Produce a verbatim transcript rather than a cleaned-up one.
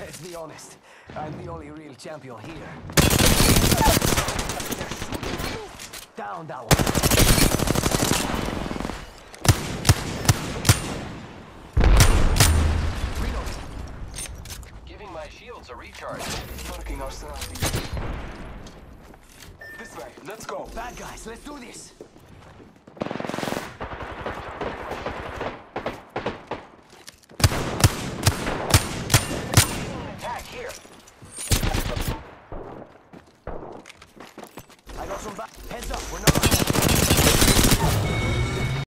Let's be honest. I'm the only real champion here. Down that one. Reload. Giving my shields a recharge. Marking our surroundings. This way, let's go. Bad guys, let's do this.